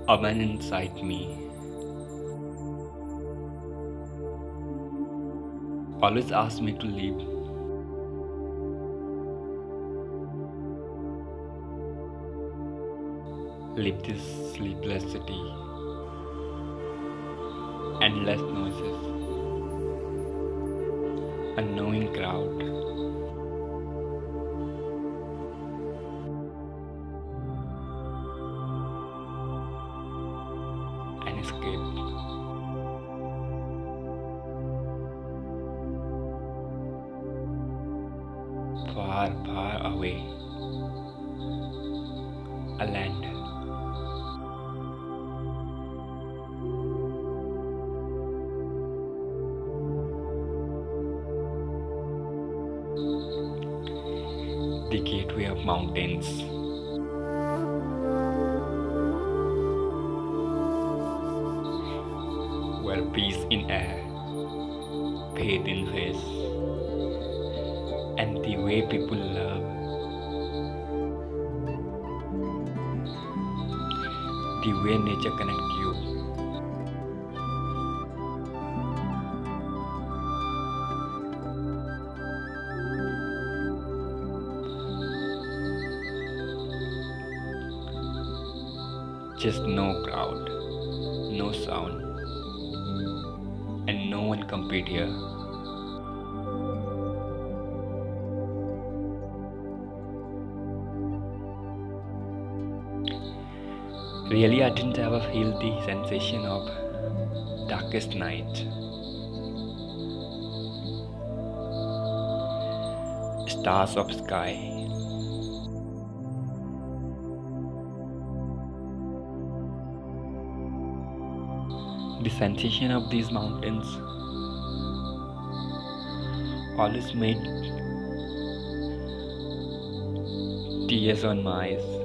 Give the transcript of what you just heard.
A man inside me always asks me to leave this sleepless city, endless noises, unknowing crowd, and escape. Far, far away, a land the gateway of mountains, where peace in air, faith in face, and the way people love, the way nature connects you. Just no crowd, no sound, and no one compete here. Really, I didn't ever feel the sensation of darkest night. Stars of sky. The sensation of these mountains always made tears on my eyes.